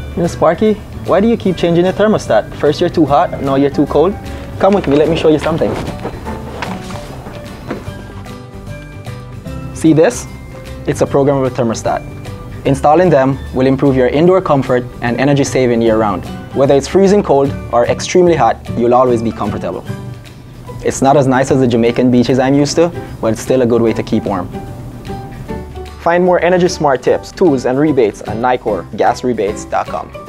You know, Sparky, why do you keep changing the thermostat? First you're too hot, now you're too cold. Come with me, let me show you something. See this? It's a programmable thermostat. Installing them will improve your indoor comfort and energy saving year-round. Whether it's freezing cold or extremely hot, you'll always be comfortable. It's not as nice as the Jamaican beaches I'm used to, but it's still a good way to keep warm. Find more energy smart tips, tools, and rebates on NicorGasRebates.com.